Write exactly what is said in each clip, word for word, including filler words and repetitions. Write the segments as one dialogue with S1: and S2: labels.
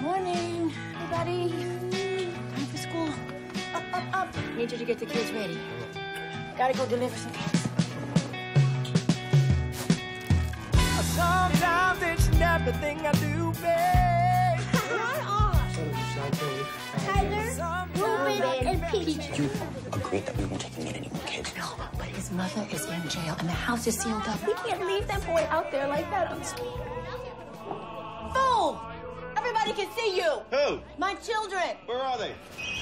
S1: Morning, everybody. Time for school. Up, up, up. Need you to get the kids ready. Gotta go deliver some cakes.
S2: Sometimes it's in everything I do, babe.
S1: Right on.
S3: Tyler, Ruben, and Peach.
S4: You agreed that we won't take meet any more kids.
S1: No, but his mother is in jail and the house is sealed up.
S3: We can't leave that boy out there like that on school.
S1: Fool! Everybody can see you.
S5: Who?
S1: My children.
S5: Where are they?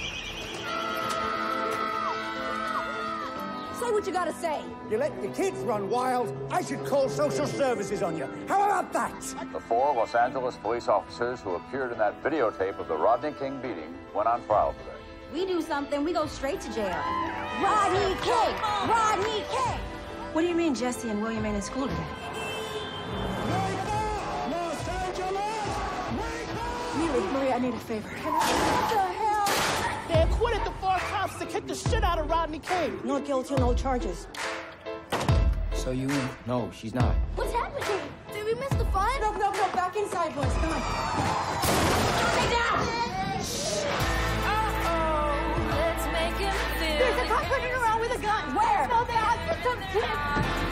S1: Say what you gotta say.
S6: You let your kids run wild, I should call social services on you. How about that?
S7: The four Los Angeles police officers who appeared in that videotape of the Rodney King beating went on trial today.
S1: We do something, we go straight to jail. Rodney King! Rodney King! What do you mean Jesse and William ain't in school today?
S6: Los Angeles! Wake up!
S1: Really, Maria, I need a favor. What the hell?
S2: They acquitted the four cops to kick the shit out of Rodney King.
S1: No guilty, no charges.
S4: So you... No, she's not.
S3: What's happening? Did we miss the fun?
S1: No, no, no, back inside, boys. Come on. Stay down!
S3: Uh-oh, let's make him feel.
S1: There's a cop running around with a gun. Where?
S3: No, they have some kids.